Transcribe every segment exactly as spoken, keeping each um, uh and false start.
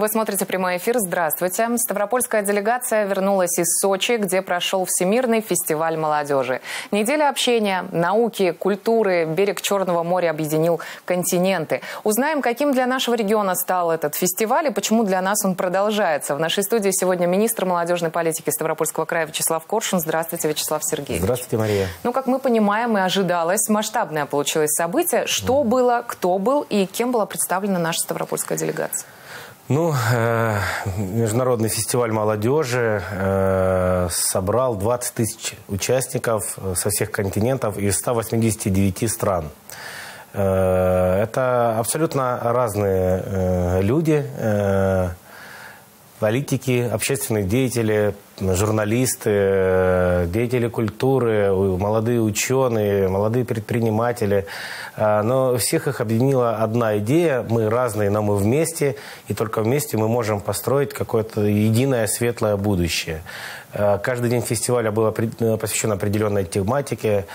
Вы смотрите прямой эфир. Здравствуйте. Ставропольская делегация вернулась из Сочи, где прошел Всемирный фестиваль молодежи. Неделя общения, науки, культуры. Берег Черного моря объединил континенты. Узнаем, каким для нашего региона стал этот фестиваль и почему для нас он продолжается. В нашей студии сегодня министр молодежной политики Ставропольского края Вячеслав Коршун. Здравствуйте, Вячеслав Сергеевич. Здравствуйте, Мария. Ну, как мы понимаем и ожидалось, масштабное получилось событие. Что было, кто был и кем была представлена наша ставропольская делегация? Ну, э, Международный фестиваль молодежи э, собрал двадцать тысяч участников со всех континентов из ста восьмидесяти девяти стран. Э, это абсолютно разные э, люди, э, политики, общественные деятели, журналисты, деятели культуры, молодые ученые, молодые предприниматели. Но всех их объединила одна идея. Мы разные, но мы вместе. И только вместе мы можем построить какое-то единое светлое будущее. Каждый день фестиваля был посвящен определенной тематике.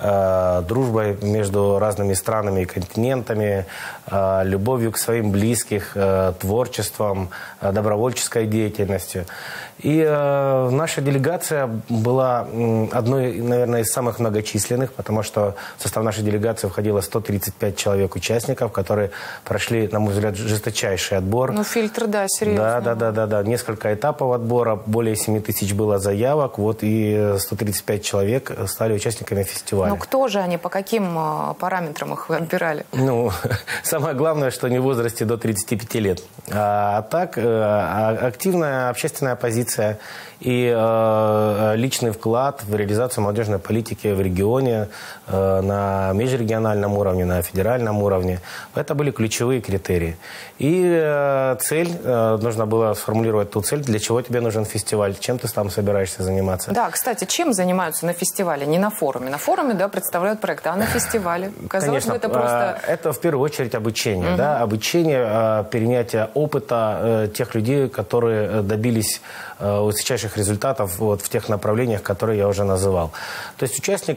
Дружбой между разными странами и континентами, любовью к своим близким, творчеством, добровольческой деятельностью. И э, наша делегация была одной, наверное, из самых многочисленных, потому что в состав нашей делегации входило сто тридцать пять человек участников, которые прошли, на мой взгляд, жесточайший отбор. Ну, фильтр, да, серьезно. Да, да, да, да, да. Несколько этапов отбора, более семи тысяч было заявок, вот, и сто тридцать пять человек стали участниками фестиваля. Ну, кто же они, по каким э, параметрам их вы отбирали? Ну, самое главное, что не в возрасте до тридцати пяти лет. А, а так, э, активная общественная позиция и э, личный вклад в реализацию молодежной политики в регионе, э, на межрегиональном уровне, на федеральном уровне. Это были ключевые критерии. И э, цель, э, нужно было сформулировать ту цель, для чего тебе нужен фестиваль, чем ты там собираешься заниматься. Да, кстати, чем занимаются на фестивале? Не на форуме. На форуме, да, представляют проекты, а на фестивале? Казалось бы, это просто... Это в первую очередь обучение. Угу. Да? Обучение, перенятие опыта тех людей, которые добились высочайших результатов вот, в тех направлениях, которые я уже называл. То есть участник,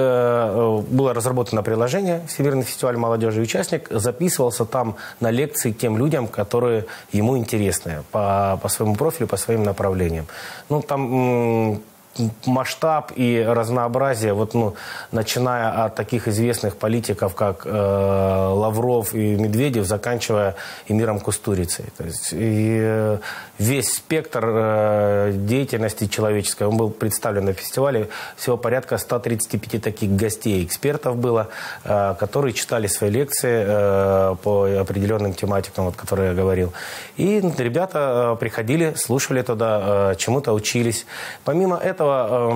было разработано приложение «Всемирный фестиваль молодежи», и участник записывался там на лекции тем людям, которые ему интересны по, по своему профилю, по своим направлениям. Ну, там... масштаб и разнообразие, вот, ну, начиная от таких известных политиков, как э, Лавров и Медведев, заканчивая Эмиром Кустурицей. То есть, и, э, весь спектр э, деятельности человеческой, он был представлен на фестивале. Всего порядка ста тридцати пяти таких гостей, экспертов было, э, которые читали свои лекции э, по определенным тематикам, вот, которые я говорил. И ребята э, приходили, слушали туда, э, чему-то учились. Помимо этого,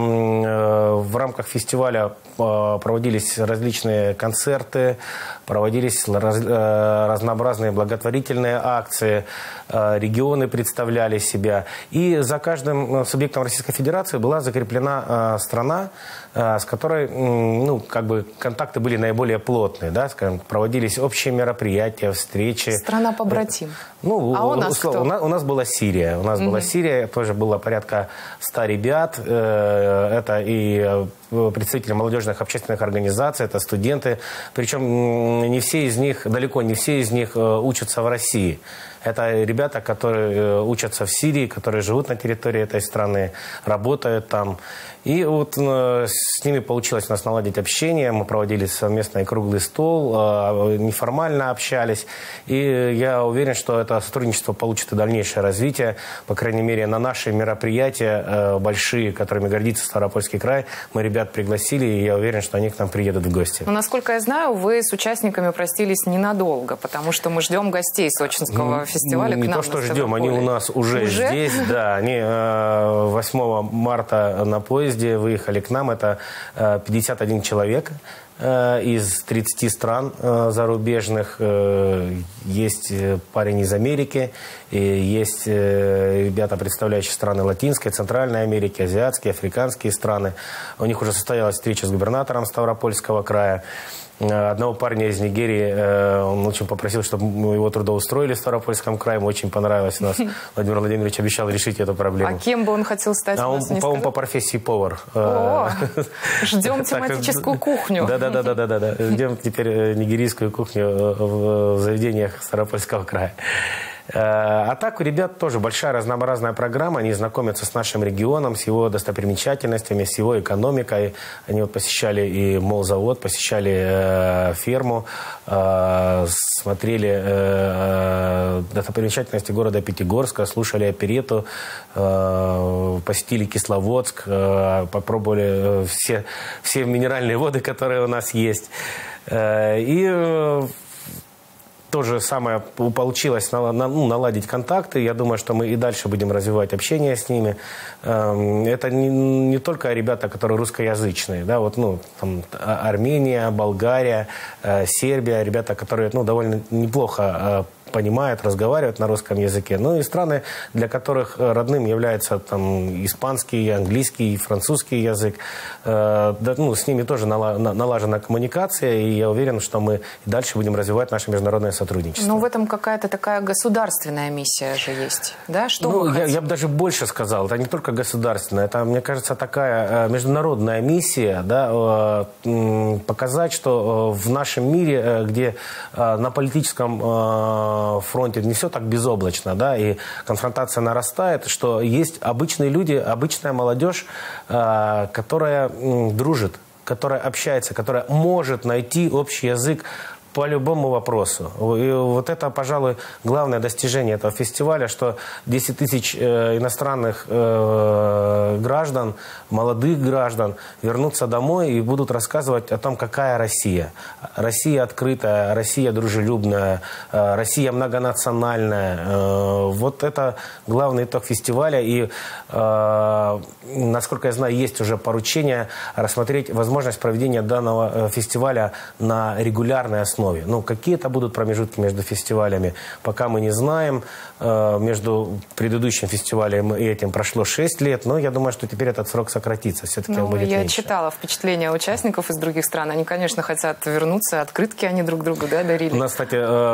в рамках фестиваля проводились различные концерты, проводились разнообразные благотворительные акции, регионы представляли себя. И за каждым субъектом Российской Федерации была закреплена страна, с которой, ну, как бы контакты были наиболее плотные, да, скажем, проводились общие мероприятия, встречи. Страна-побратим. Ну, а у нас услов, кто? У нас, у нас была Сирия. У нас угу. была Сирия, тоже было порядка ста ребят. Это и представители молодежных общественных организаций, это студенты. Причем не все из них, далеко не все из них учатся в России. Это ребята, которые учатся в Сирии, которые живут на территории этой страны, работают там. И вот с ними получилось у нас наладить общение. Мы проводили совместный круглый стол, неформально общались. И я уверен, что это сотрудничество получит и дальнейшее развитие. По крайней мере, на наши мероприятия большие, которыми гордится Ставропольский край, мы ребят пригласили, и я уверен, что они к нам приедут в гости. Но, насколько я знаю, вы с участниками простились ненадолго, потому что мы ждем гостей сочинского фестиваля не к нам. Не то, что ждем, они у нас уже, уже? здесь. Да, они восьмого марта на поезде выехали к нам. Это пятьдесят один человек из тридцати стран зарубежных. Есть парень из Америки, есть ребята, представляющие страны Латинской, Центральной Америки, азиатские, африканские страны. У них уже состоялась встреча с губернатором Ставропольского края. Одного парня из Нигерии, он очень попросил, чтобы мы его трудоустроили в Ставропольском крае. Ему очень понравилось у нас. Владимир Владимирович обещал решить эту проблему. А кем бы он хотел стать? А он, по-моему, по профессии повар. О, ждем тематическую кухню. Да-да-да. Ждем теперь нигерийскую кухню в заведениях Ставропольского края. А так у ребят тоже большая разнообразная программа. Они знакомятся с нашим регионом, с его достопримечательностями, с его экономикой. Они вот посещали и молзавод, посещали э, ферму, э, смотрели э, достопримечательности города Пятигорска, слушали оперетту, э, посетили Кисловодск, э, попробовали все, все минеральные воды, которые у нас есть. Э, и э, то же самое получилось наладить контакты. Я думаю, что мы и дальше будем развивать общение с ними. Это не, не только ребята, которые русскоязычные. Да, вот, ну, там, Армения, Болгария, Сербия. Ребята, которые ну, довольно неплохо понимают, разговаривают на русском языке. Ну и страны, для которых родным является там, испанский, английский, французский язык. Э, да, ну, с ними тоже нала, налажена коммуникация, и я уверен, что мы и дальше будем развивать наше международное сотрудничество. Но в этом какая-то такая государственная миссия же есть, да? Что ну, я, я бы даже больше сказал, это не только государственная, это, мне кажется, такая международная миссия, да, э, показать, что в нашем мире, э, где э, на политическом э, фронте не все так безоблачно, да, и конфронтация нарастает, что есть обычные люди, обычная молодежь, э, которая э, дружит, которая общается, которая может найти общий язык по любому вопросу. И вот это, пожалуй, главное достижение этого фестиваля, что десять тысяч э, иностранных э, граждан, молодых граждан вернутся домой и будут рассказывать о том, какая Россия. Россия открытая, Россия дружелюбная, э, Россия многонациональная. Э, вот это главный итог фестиваля. И, э, насколько я знаю, есть уже поручение рассмотреть возможность проведения данного фестиваля на регулярной основе. Ну, какие это будут промежутки между фестивалями, пока мы не знаем. Между предыдущим фестивалем и этим прошло шесть лет, но я думаю, что теперь этот срок сократится. Все-таки ну, он будет я меньше. читала впечатления участников из других стран. Они, конечно, хотят вернуться. Открытки они друг другу, да, дарили. У нас, кстати,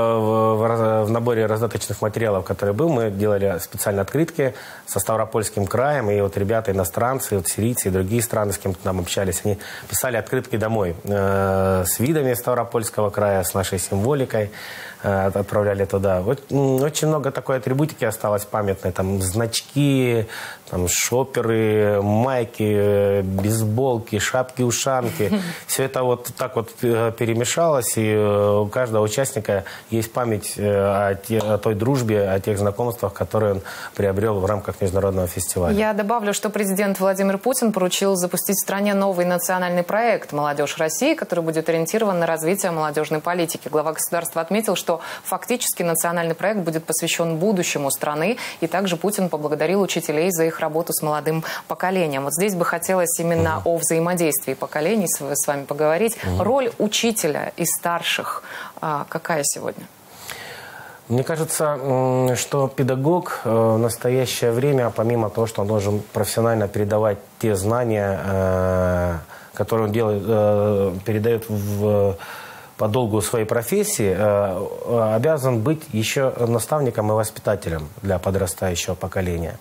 в наборе раздаточных материалов, который был, мы делали специально открытки со Ставропольским краем. И вот ребята, иностранцы, вот сирийцы и другие страны, с кем-то нам общались, они писали открытки домой с видами Ставропольского края, с нашей символикой, отправляли туда. Очень много такой атрибутики осталось памятной. Там значки, там шоперы, майки, бейсболки, шапки-ушанки. Все это вот так вот перемешалось, и у каждого участника есть память о, те, о той дружбе, о тех знакомствах, которые он приобрел в рамках международного фестиваля. Я добавлю, что президент Владимир Путин поручил запустить в стране новый национальный проект «Молодежь России», который будет ориентирован на развитие молодежной политики. Глава государства отметил, что фактически национальный проект будет посвящен будущему страны, и также Путин поблагодарил учителей за их работу с молодым поколением. Вот здесь бы хотелось именно угу. о взаимодействии поколений с, с вами поговорить. Угу. Роль учителя и старших а, какая сегодня? Мне кажется, что педагог в настоящее время, помимо того, что он должен профессионально передавать те знания, которые он делает, передает в по долгу своей профессии, э, обязан быть еще наставником и воспитателем для подрастающего поколения.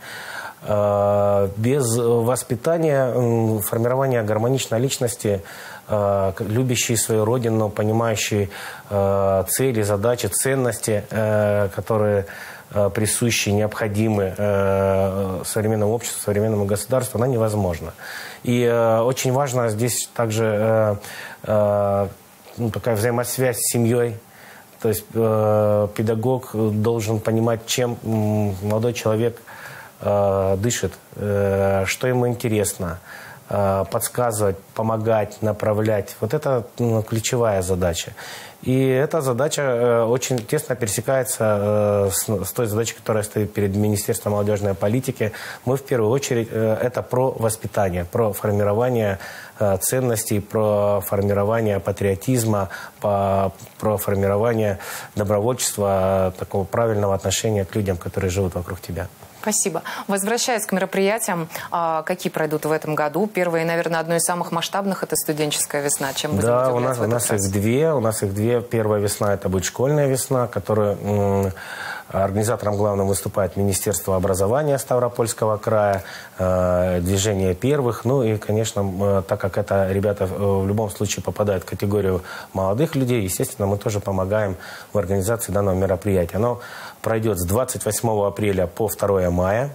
Э, без воспитания, э, формирования гармоничной личности, э, любящей свою родину, понимающей э, цели, задачи, ценности, э, которые э, присущи, необходимы э, современному обществу, современному государству, она невозможна. И э, очень важно здесь также э, э, Ну, такая взаимосвязь с семьей. То есть э, педагог должен понимать, чем молодой человек э, дышит, э, что ему интересно, э, подсказывать, помогать, направлять. Вот это ну, ключевая задача. И эта задача э, очень тесно пересекается э, с, с той задачей, которая стоит перед Министерством молодежной политики. Мы в первую очередь э, это про воспитание, про формирование э, ценностей, про формирование патриотизма, по, про формирование добровольчества, э, такого правильного отношения к людям, которые живут вокруг тебя. Спасибо. Возвращаясь к мероприятиям, какие пройдут в этом году? Первое, наверное, одно из самых масштабных – это студенческая весна. Чем будем Да, удивляться у нас, в этот у нас раз? их две. У нас их две. Первая весна – это будет школьная весна, которая Организатором главным выступает Министерство образования Ставропольского края, движение первых. Ну и, конечно, так как это ребята в любом случае попадают в категорию молодых людей, естественно, мы тоже помогаем в организации данного мероприятия. Оно пройдет с двадцать восьмого апреля по второе мая.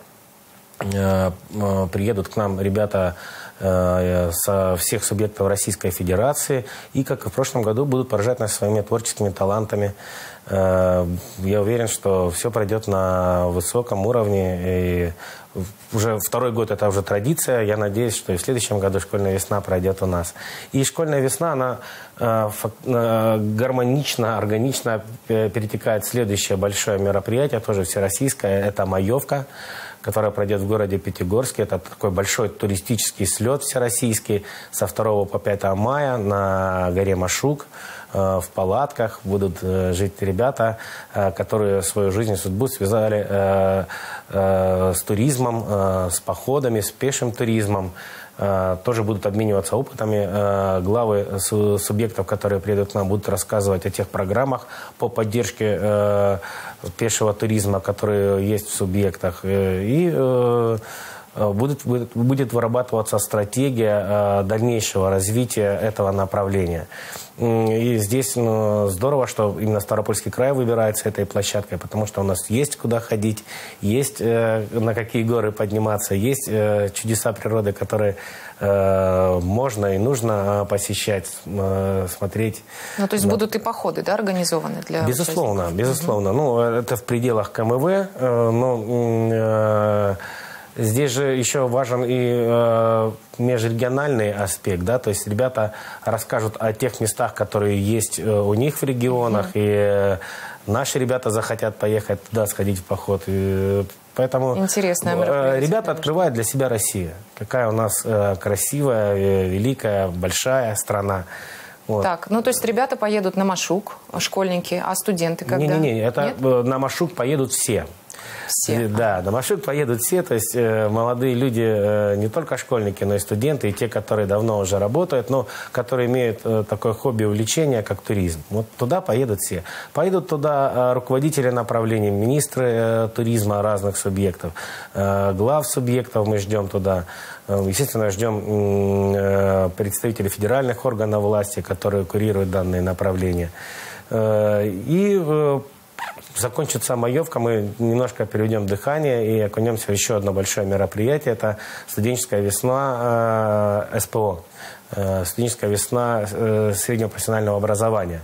Приедут к нам ребята со всех субъектов Российской Федерации и, как и в прошлом году, будут поражать нас своими творческими талантами. Я уверен, что все пройдет на высоком уровне. И уже второй год это уже традиция. Я надеюсь, что и в следующем году школьная весна пройдет у нас. И школьная весна, она гармонично, органично перетекает в следующее большое мероприятие, тоже всероссийское. Это маевка, которая пройдет в городе Пятигорске. Это такой большой туристический слет всероссийский со второго по пятое мая на горе Машук. В палатках будут жить ребята, которые свою жизнь и судьбу связали с туризмом, с походами, с пешим туризмом. Тоже будут обмениваться опытами. Главы субъектов, которые приедут к нам, будут рассказывать о тех программах по поддержке пешего туризма, которые есть в субъектах. И будет, будет, будет вырабатываться стратегия дальнейшего развития этого направления. И здесь ну, здорово, что именно Ставропольский край выбирается этой площадкой, потому что у нас есть куда ходить, есть э, на какие горы подниматься, есть э, чудеса природы, которые э, можно и нужно посещать, э, смотреть. Ну, то есть да. будут и походы, да, организованы для Безусловно, участников? безусловно. Угу. Ну, это в пределах ка эм вэ, э, но... Э, Здесь же еще важен и э, межрегиональный аспект, да, то есть ребята расскажут о тех местах, которые есть э, у них в регионах, mm-hmm. и э, наши ребята захотят поехать туда, сходить в поход. И, поэтому Интересное э, ребята открывают для себя Россию. Какая у нас э, красивая, э, великая, большая страна. Вот. Так, ну то есть ребята поедут на Машук, школьники, а студенты когда? Не-не-не, это Нет? на Машук поедут все. Все. Да, на Машук поедут все, то есть э, молодые люди, э, не только школьники, но и студенты, и те, которые давно уже работают, но которые имеют э, такое хобби, увлечение, как туризм. Вот туда поедут все. Поедут туда э, руководители направлений, министры э, туризма разных субъектов, э, глав субъектов мы ждем туда. Э, естественно, ждем э, представителей федеральных органов власти, которые курируют данные направления. Э, и э, Закончится маевка, мы немножко переведем дыхание и окунемся в еще одно большое мероприятие. Это студенческая весна э, эс пэ о, э, студенческая весна э, среднего профессионального образования.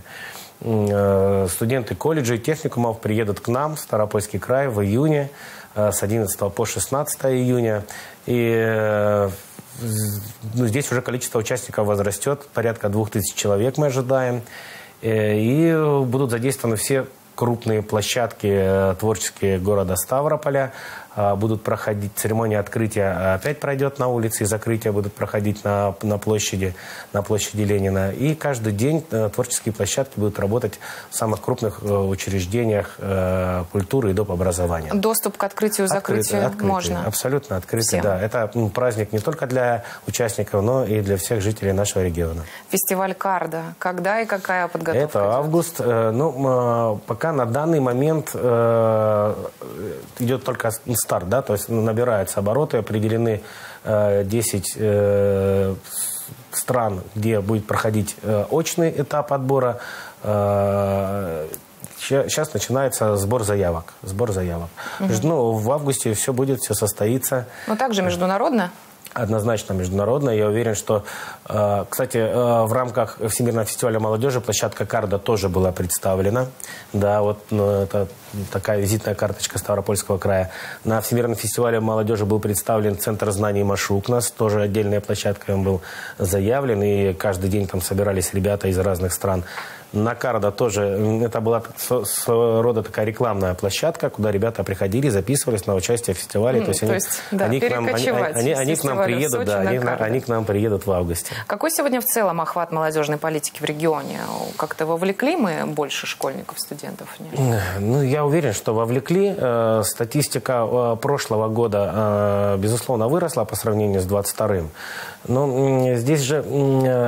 Э, студенты колледжей и техникумов приедут к нам в Ставропольский край в июне, э, с одиннадцатого по шестнадцатое июня. И э, ну, здесь уже количество участников возрастет, порядка двух тысяч человек мы ожидаем. Э, и будут задействованы все крупные площадки творческие города Ставрополя. Будут проходить, церемония открытия опять пройдет на улице, и закрытия будут проходить на, на, площади, на площади Ленина. И каждый день творческие площадки будут работать в самых крупных учреждениях культуры и доп. Образования. Доступ к открытию и закрытию открытый, можно? Абсолютно открытый, Всем. Да. Это ну, праздник не только для участников, но и для всех жителей нашего региона. Фестиваль Карда. Когда и какая подготовка? Это идет? август. Ну, пока на данный момент идет только старт, да, то есть набираются обороты, определены десять стран, где будет проходить очный этап отбора. Сейчас начинается сбор заявок. Сбор заявок. Угу. Ну, в августе все будет, все состоится. Но также международно? Однозначно международно. Я уверен, что, э, кстати, э, в рамках Всемирного фестиваля молодежи площадка Карда тоже была представлена. Да, вот ну, это такая визитная карточка Ставропольского края. На Всемирном фестивале молодежи был представлен Центр знаний Машук. У нас тоже отдельная площадка, он был заявлен. И каждый день там собирались ребята из разных стран. На Карда тоже, это была своего рода такая рекламная площадка, куда ребята приходили, записывались на участие в фестивале. Mm, то есть, то они, есть да, они, к нам, они, они, они к нам приедут, да, они, они к нам приедут в августе. Какой сегодня в целом охват молодежной политики в регионе? Как-то вовлекли мы больше школьников, студентов? Нет? Ну, я уверен, что вовлекли. Статистика прошлого года, безусловно, выросла по сравнению с двадцать вторым. Но здесь же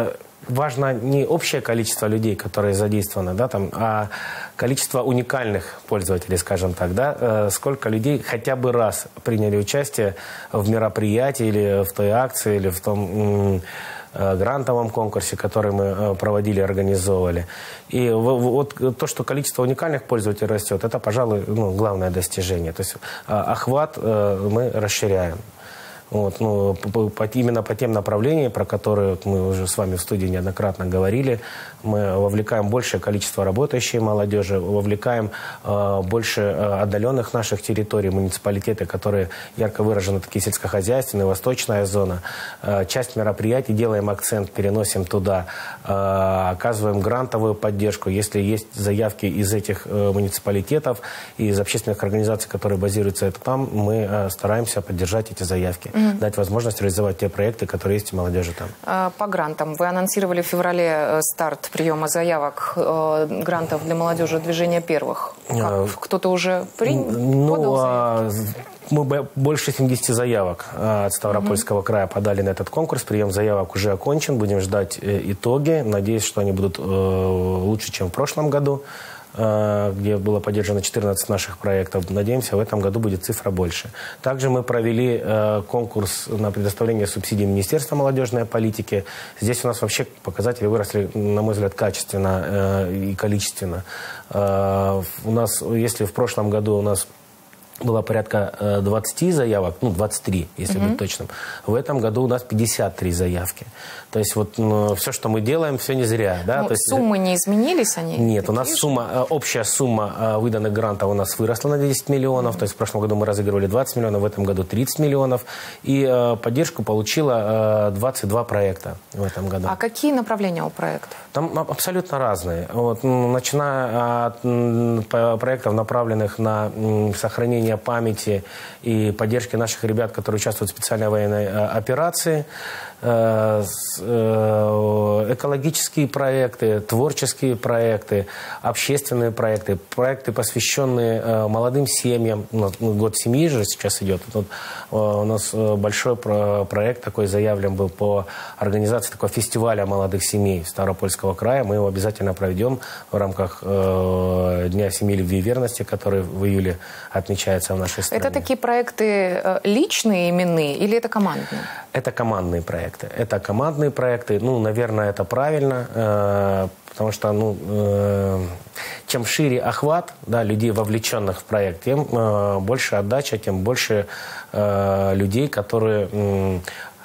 важно не общее количество людей, которые задействованы, да, там, а количество уникальных пользователей, скажем так, да, сколько людей хотя бы раз приняли участие в мероприятии или в той акции, или в том грантовом конкурсе, который мы проводили, организовывали. И вот то, что количество уникальных пользователей растет, это, пожалуй, ну, главное достижение. То есть охват мы расширяем. Вот, ну, по, по, именно по тем направлениям, про которые мы уже с вами в студии неоднократно говорили, мы вовлекаем большее количество работающей молодежи, вовлекаем э, больше э, отдаленных наших территорий, муниципалитеты, которые ярко выражены, такие сельскохозяйственные, восточная зона. Э, часть мероприятий делаем акцент, переносим туда, э, оказываем грантовую поддержку. Если есть заявки из этих э, муниципалитетов и из общественных организаций, которые базируются там, мы э, стараемся поддержать эти заявки. Mm-hmm. Дать возможность реализовать те проекты, которые есть у молодежи там. По грантам. Вы анонсировали в феврале старт приема заявок э, грантов для молодежи движения первых. Как? Кто-то уже принял? Ну, а, мы больше семидесяти заявок от Ставропольского mm-hmm. края подали на этот конкурс. Прием заявок уже окончен. Будем ждать итоги. Надеюсь, что они будут э, лучше, чем в прошлом году, где было поддержано четырнадцать наших проектов. Надеемся, в этом году будет цифра больше. Также мы провели э, конкурс на предоставление субсидий Министерства молодежной политики. Здесь у нас вообще показатели выросли, на мой взгляд, качественно э, и количественно. Э, у нас, если в прошлом году у нас было порядка двадцати заявок, ну, двадцать три, если mm-hmm. быть точным. В этом году у нас пятьдесят три заявки. То есть вот ну, все, что мы делаем, все не зря. Да? Ну, То есть, суммы не изменились? Они нет, у нас сумма, общая сумма выданных грантов у нас выросла на десять миллионов. Mm-hmm. То есть в прошлом году мы разыгрывали двадцать миллионов, в этом году тридцать миллионов. И э, поддержку получила э, двадцать два проекта в этом году. А какие направления у проектов? Там абсолютно разные. Вот, начиная от проектов, направленных на сохранение памяти и поддержки наших ребят, которые участвуют в специальной военной операции, экологические проекты, творческие проекты, общественные проекты, проекты, посвященные молодым семьям. Год семьи же сейчас идет. Тут у нас большой проект такой заявлен был по организации такого фестиваля молодых семей Ставропольского края. Мы его обязательно проведем в рамках Дня семьи, любви и верности, который в июле отмечается в нашей стране. Это такие проекты личные, именные или это командные? Это командные проекты. Это командные проекты. Ну, наверное, это правильно, э, потому что, ну, э, чем шире охват, да, людей, вовлеченных в проект, тем э, больше отдача, тем больше э, людей, которые, э,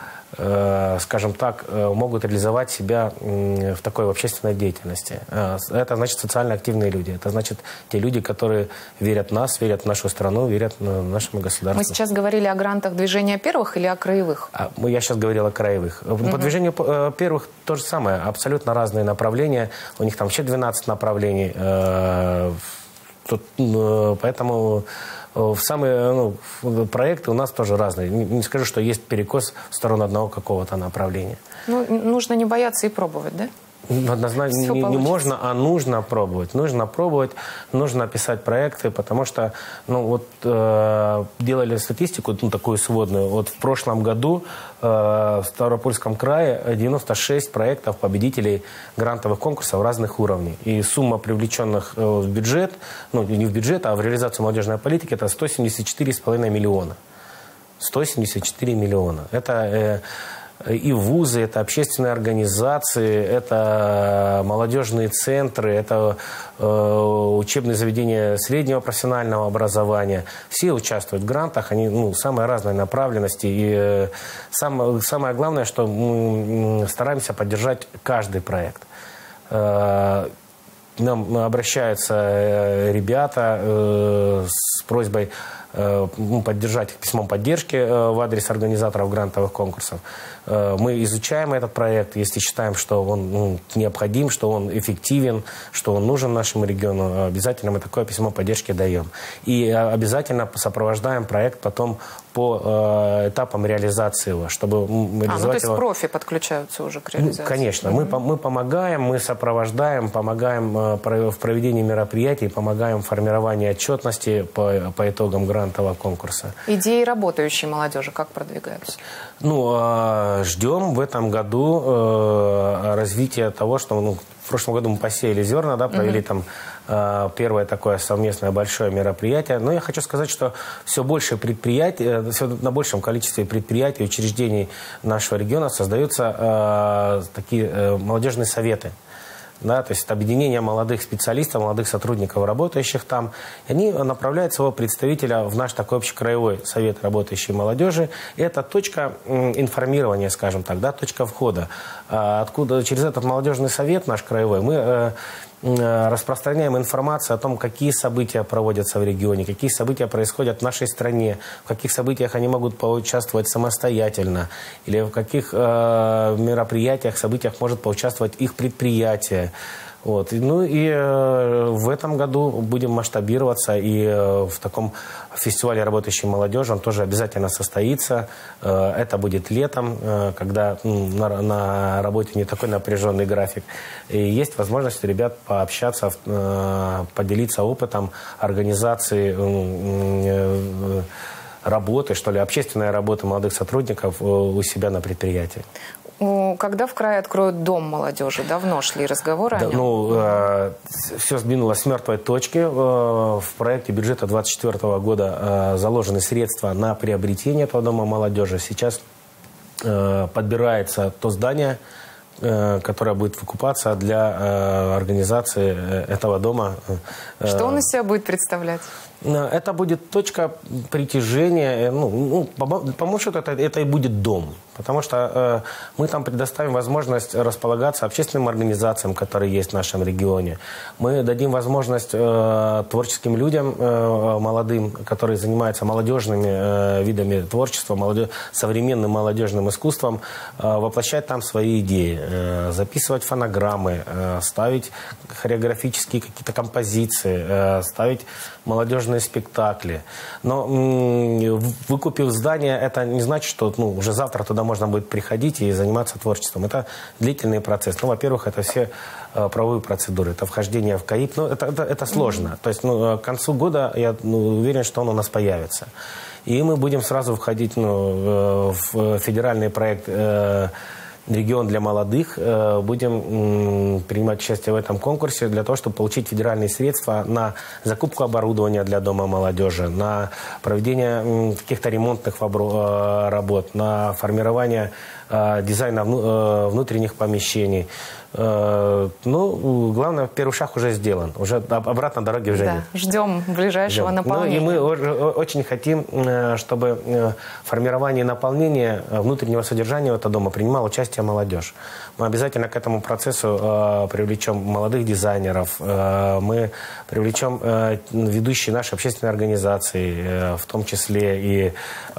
э, скажем так, э, могут реализовать себя э, в такой общественной деятельности. Э, это значит социально активные люди. Это значит те люди, которые верят в нас, верят в нашу страну, верят в нашему государству. Мы сейчас говорили о грантах движения первых или о краевых? А, я сейчас говорил о краевых. Угу. По движению э, первых то же самое. Абсолютно разные направления. У них там вообще двенадцать направлений. Э, тут, э, поэтому... В самые ну, проекты у нас тоже разные. Не, не скажу, что есть перекос в сторону одного какого-то направления. Ну, нужно не бояться и пробовать, да? Однозначно не, не можно, а нужно пробовать. Нужно пробовать, нужно писать проекты, потому что, ну, вот э, делали статистику, ну, такую сводную. Вот в прошлом году э, в Ставропольском крае девяносто шесть проектов победителей грантовых конкурсов разных уровней. И сумма привлеченных э, в бюджет, ну, не в бюджет, а в реализацию молодежной политики, это сто семьдесят четыре с половиной миллиона. сто семьдесят четыре миллиона. Это... Э, И вузы, это общественные организации, это молодежные центры, это э, учебные заведения среднего профессионального образования. Все участвуют в грантах, они ну, самой разной направленности. И э, сам, самое главное, что мы стараемся поддержать каждый проект. Э, нам обращаются ребята э, с просьбой поддержать их письмом поддержки в адрес организаторов грантовых конкурсов. Мы изучаем этот проект, если считаем, что он ну, необходим, что он эффективен, что он нужен нашему региону, обязательно мы такое письмо поддержки даем. И обязательно сопровождаем проект потом по э, этапам реализации его, чтобы реализовать а, ну, то есть его... профи подключаются уже к реализации? Ну, конечно. Mm-hmm. мы, мы помогаем, мы сопровождаем, помогаем э, в проведении мероприятий, помогаем в формировании отчетности по, по итогам гранта грантового конкурса. Идеи работающей молодежи как продвигаются? Ну, ждем в этом году развития того, что ну, в прошлом году мы посеяли зерна, да, провели угу. там первое такое совместное большое мероприятие. Но я хочу сказать, что все больше предприятий, все на большем количестве предприятий, учреждений нашего региона создаются такие молодежные советы. Да, то есть это объединение молодых специалистов, молодых сотрудников, работающих там. И они направляют своего представителя в наш такой общекраевой совет работающей молодежи. И это точка информирования, скажем так, да, точка входа. Откуда через этот молодежный совет наш краевой мы распространяем информацию о том, какие события проводятся в регионе, какие события происходят в нашей стране, в каких событиях они могут поучаствовать самостоятельно, или в каких э, мероприятиях, событиях может поучаствовать их предприятие. Вот. Ну и э, в этом году будем масштабироваться, и э, в таком фестивале работающей молодежи он тоже обязательно состоится. Э, это будет летом, э, когда ну, на, на работе не такой напряженный график. И есть возможность у ребят пообщаться, э, поделиться опытом организации э, э, работы, что ли, общественной работы молодых сотрудников э, у себя на предприятии. Когда в крае откроют дом молодежи? Давно шли разговоры да, о нем? Ну, э, все сдвинулось с мертвой точки. Э, в проекте бюджета две тысячи двадцать четвёртого года э, заложены средства на приобретение этого дома молодежи. Сейчас э, подбирается то здание, э, которое будет выкупаться для э, организации этого дома. Что он из себя будет представлять? Это будет точка притяжения, ну, ну по, по моему счету, это, это и будет дом. Потому что э, мы там предоставим возможность располагаться общественным организациям, которые есть в нашем регионе. Мы дадим возможность э, творческим людям, э, молодым, которые занимаются молодежными э, видами творчества, молодежь, современным молодежным искусством, э, воплощать там свои идеи, э, записывать фонограммы, э, ставить хореографические какие-то композиции, э, ставить молодежные спектакли. Но м- выкупив здание, это не значит, что ну, уже завтра туда можно будет приходить и заниматься творчеством. Это длительный процесс. Ну, во-первых, это все э, правовые процедуры. Это вхождение в КАИП. Ну, это, это, это сложно. Mm-hmm. То есть ну, к концу года я ну, уверен, что он у нас появится. И мы будем сразу входить ну, в федеральный проект э, «Регион для молодых». Будем принимать участие в этом конкурсе для того, чтобы получить федеральные средства на закупку оборудования для Дома молодежи, на проведение каких-то ремонтных работ, на формирование дизайна внутренних помещений. Ну, главное, первый шаг уже сделан. Уже обратно дороги уже да, нет. Ждем ближайшего ждем. наполнения. Ну, и мы очень хотим, чтобы в формировании наполнения внутреннего содержания этого дома принимала участие молодежь. Мы обязательно к этому процессу привлечем молодых дизайнеров, мы привлечем ведущие наши общественные организации, в том числе и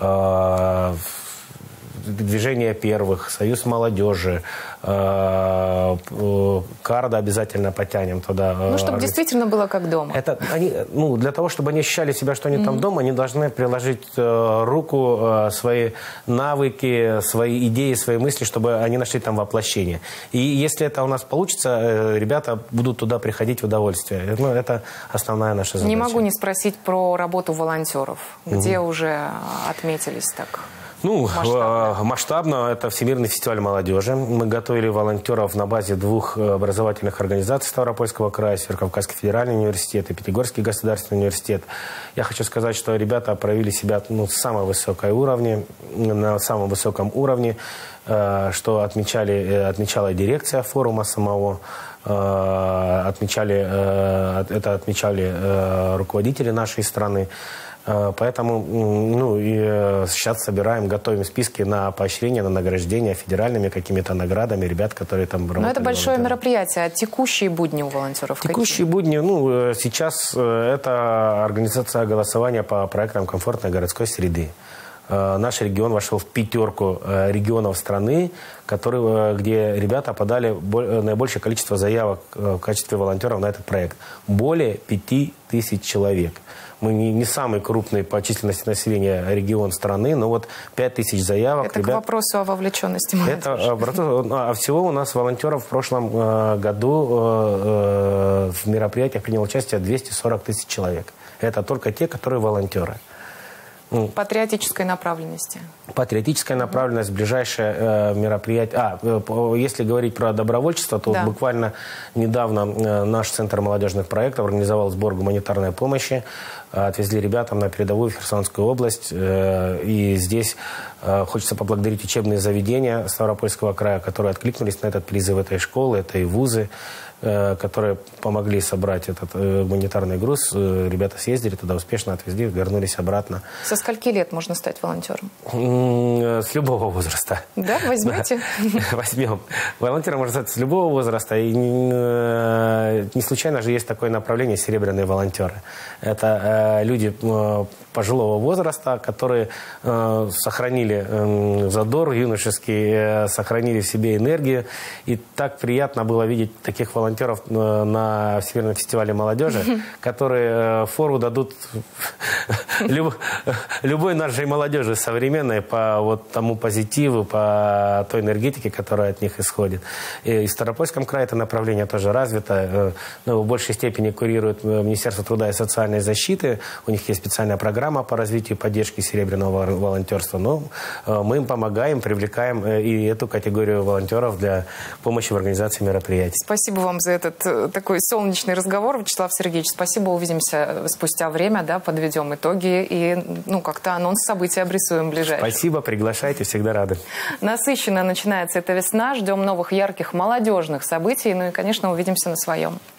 Движение первых, Союз молодежи, э, Карда обязательно потянем туда. Ну, чтобы действительно было как дома. Это они, ну, для того, чтобы они ощущали себя, что они mm-hmm. там дома, они должны приложить э, руку, э, свои навыки, свои идеи, свои мысли, чтобы они нашли там воплощение. И если это у нас получится, э, ребята будут туда приходить в удовольствие. Ну, это основная наша задача. Не могу не спросить про работу волонтеров. Где mm-hmm. уже отметились так? Ну, масштабно. масштабно. Это Всемирный фестиваль молодежи. Мы готовили волонтеров на базе двух образовательных организаций Ставропольского края, Северокавказский федеральный университет и Пятигорский государственный университет. Я хочу сказать, что ребята проявили себя ну, с самой высокой уровне, на самом высоком уровне, что отмечали, отмечала дирекция форума самого. Отмечали, это отмечали руководители нашей страны. Поэтому ну, и сейчас собираем, готовим списки на поощрение, на награждение федеральными какими-то наградами ребят, которые там работали. Но это большое мероприятие. А текущие будни у волонтеров Текущие какие? будни, ну, сейчас это организация голосования по проектам комфортной городской среды. Наш регион вошел в пятерку регионов страны, которые, где ребята подали наибольшее количество заявок в качестве волонтеров на этот проект. Более пяти тысяч человек. Мы не, не самый крупный по численности населения регион страны, но вот пять тысяч заявок. Это ребят, к вопросу о вовлеченности молодежи. Это, а всего у нас волонтеров в прошлом году в мероприятиях приняло участие двести сорок тысяч человек. Это только те, которые волонтеры. Патриотической направленности. Патриотическая направленность, ближайшее э, мероприятие. А, э, если говорить про добровольчество, то да. буквально недавно э, наш Центр молодежных проектов организовал сбор гуманитарной помощи. Э, отвезли ребятам на передовую в Херсонскую область. Э, и здесь э, хочется поблагодарить учебные заведения Ставропольского края, которые откликнулись на этот призыв этой школы, это и вузы, которые помогли собрать этот гуманитарный груз. Ребята съездили туда, успешно отвезли, вернулись обратно. Со скольки лет можно стать волонтером? С любого возраста. Да, возьмете? Да, возьмем. Волонтером можно стать с любого возраста. И не случайно же есть такое направление «Серебряные волонтеры». Это люди пожилого возраста, которые сохранили задор юношеский, сохранили в себе энергию. И так приятно было видеть таких волонтеров на Всемирном фестивале молодежи, которые фору дадут люб, любой нашей молодежи современной по вот тому позитиву, по той энергетике, которая от них исходит. И в Ставропольском крае это направление тоже развито. Но в большей степени курирует Министерство труда и социальной защиты. У них есть специальная программа по развитию и поддержке серебряного волонтерства. Но мы им помогаем, привлекаем и эту категорию волонтеров для помощи в организации мероприятий. Спасибо вам за этот такой солнечный разговор, Вячеслав Сергеевич. Спасибо, увидимся спустя время, да, подведем итоги и, ну, как-то анонс событий обрисуем ближайшие. Спасибо, приглашайте, всегда рады. Насыщенно начинается эта весна, ждем новых ярких молодежных событий, ну и, конечно, увидимся на своем.